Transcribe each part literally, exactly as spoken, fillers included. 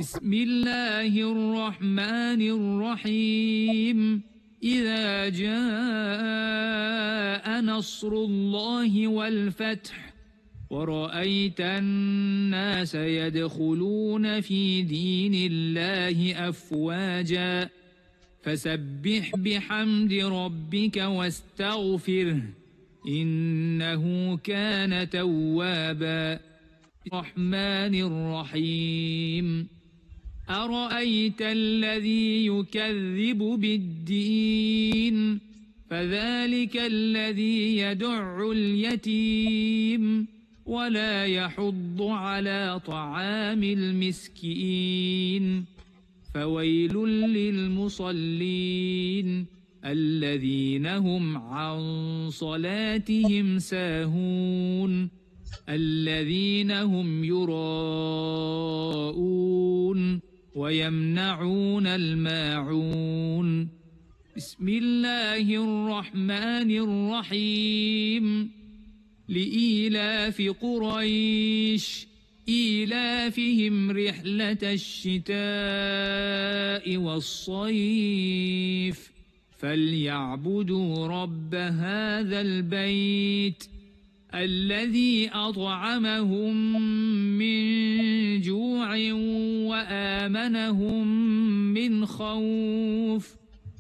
بسم الله الرحمن الرحيم إذا جاء نصر الله والفتح ورأيت الناس يدخلون في دين الله أفواجا فسبح بحمد ربك واستغفره إنه كان توابا الرحمن الرحيم أرأيت الذي يكذب بالدين فذلك الذي يدع اليتيم ولا يحض على طعام المسكين فويل للمصلين الذين هم عن صلاتهم ساهون الذين هم يراءون ويمنعون الماعون بسم الله الرحمن الرحيم لإيلاف قريش إيلافهم رحلة الشتاء والصيف فليعبدوا رب هذا البيت الذي أطعمهم من جوع وآمنهم من خوف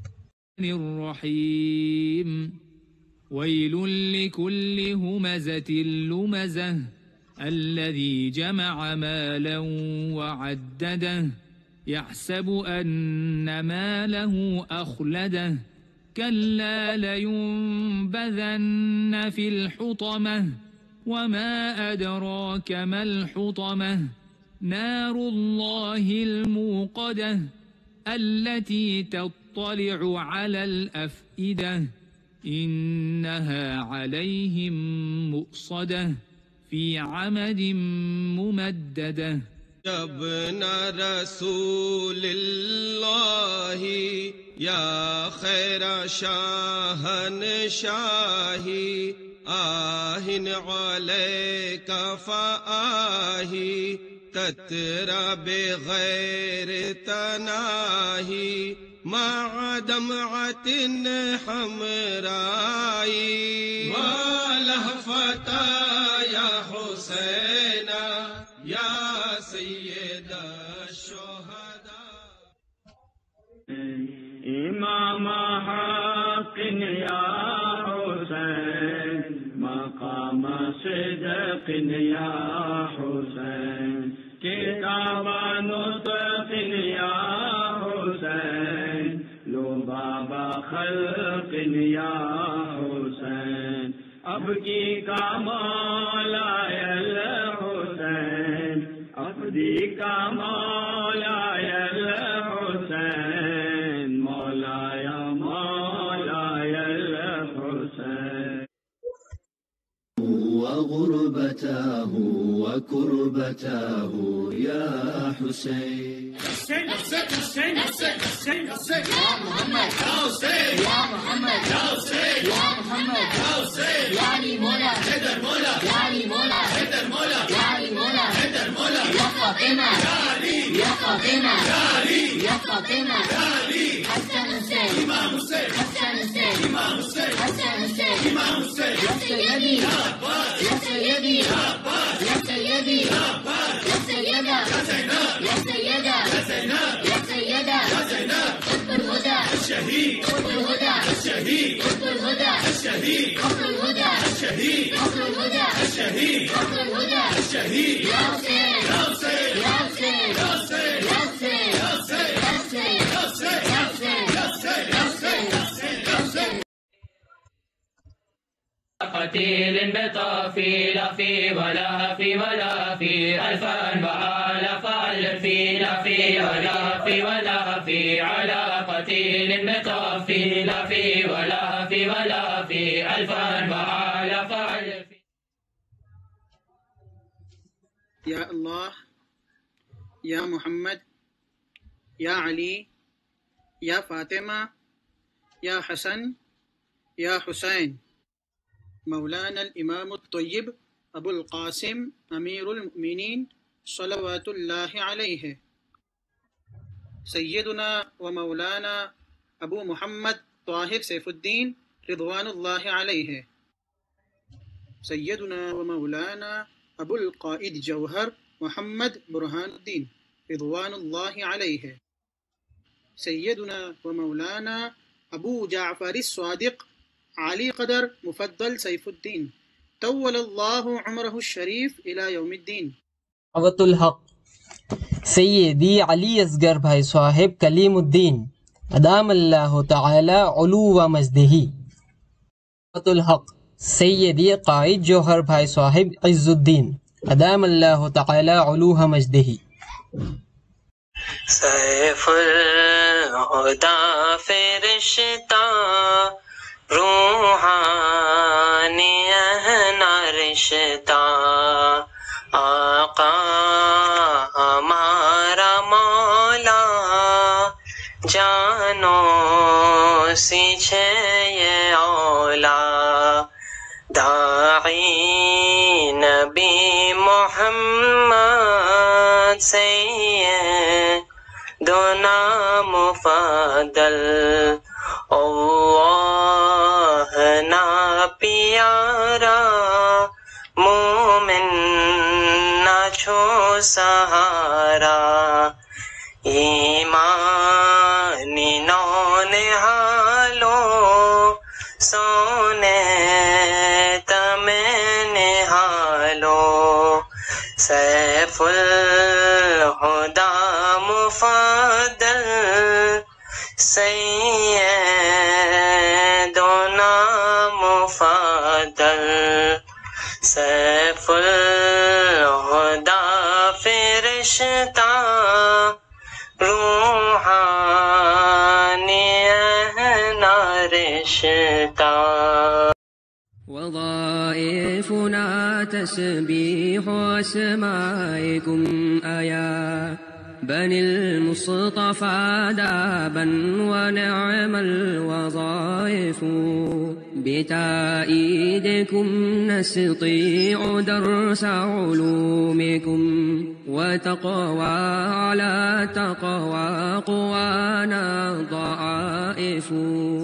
الرحيم ويل لكل همزة لمزة الذي جمع مالا وعدده يحسب أن ماله أخلده كلا لينبذن في الحطمة وما أدراك ما الحطمة نار الله الموقدة التي تطلع على الأفئدة إنها عليهم مؤصدة في عمد ممددة جب نہ رسول اللہ یا خیر شاہن شاہی آہن علیک فآہی تترى بغير تناهي مع دمعة حمراء ولهفتا يا حسين يا سيد الشهداء امام حق يا حسين مقام صدق يا حسين كتاب نطق يا حسين لباب خلق يا حسين ابكي کا مولا الحسين ابدي کا مولا الحسين مولاي مولاي الحسين وغربته وكربته يا حسين حسين حسين حسين حسين حسين حسين يا محمد يا حسين يا محمد يا حسين يا محمد يا حسين يا علي مولا حيدر مولا يا علي مولا حيدر مولا يا علي مولا حيدر مولا يا فاطمة يا علي يا فاطمة يا علي يا فاطمة يا علي حسن حسين إمام حسين حسن حسين إمام حسين حسن حسين إمام حسين يا سيدي يا عباس يا سيدي يا عباس يا سيدي يا عباس يا سيدة يا زينب يا سيدة يا زينب يا سيدة يا زينب قطب الهدى الشهيد قطب الهدى الشهيد قطب الهدى الشهيد قطب الهدى الشهيد قطب الهدى الشهيد قطب الهدى الشهيد يا حسين يا حسين يا حسين يا حسين يا حسين يا حسين يا حسين يا حسين يا حسين يا حسين يا حسين يا حسين قتيل بطافي لا في ولا في ولا في ألفا وآلاف ألف لا في ولا في ولا في على قتيل بطافي لا في ولا في ولا في ألفا وآلاف ألف يا الله يا محمد يا علي يا فاطمة يا حسن يا حسين مولانا الامام الطیب ابو القاسم امیر المؤمنین صلوات اللہ علیہ سیدنا و مولانا ابو محمد طاہر سیف الدین رضوان اللہ علیہ، سیدنا و مولانا ابو القائد جوہر محمد برہان الدین رضوان اللہ علیہ، سیدنا و مولانا ابو جعفر الصادق علی قدر مفضل سیف الدین طول اللہ عمرہ الشریف الی یوم الدین۔ دعوت الحق سیدی علی اصغر بھائی صاحب کلیم الدین ادام اللہ تعالی علو و مجدہی۔ دعوت الحق سیدی قائد جوہر بھائی صاحب عز الدین ادام اللہ تعالی علو و مجدہی۔ سیف الہدا فرشتہ روحانی رشتہ آقا ہمارا مولا جانو سیچھے یہ اولا داعی نبی محمد سیدنا مفضل اللہ نا پیارا مومن نہ چھو سہارا ایمانی نو نہالو سونے تمہیں نہالو سیف الہدا مفضل سیدنا مفضل سیف الہدا فرشتہ روحانی رشتہ۔ وظائفنا تسبيح أسمائكم أيا بني المصطفى دابا ونعم الوظائف بتأييدكم نستطيع درس علومكم وتقوى على تقوى قوانا ضعائف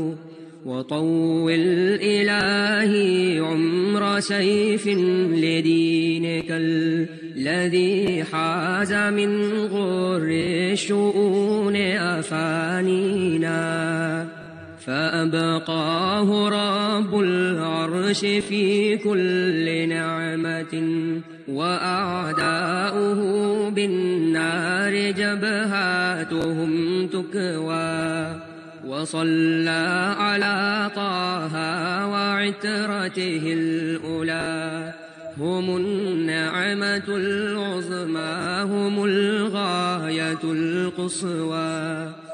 وطول إلهي عمر سيف لدينك الذي حاز من غر الشؤون أفانينا فأبقاه رب العرش في كل نعمة وأعداؤه بالنار جبهاتهم تكوى وصلى على طه وعترته الأولى هم النعمة العظمى هم الغاية القصوى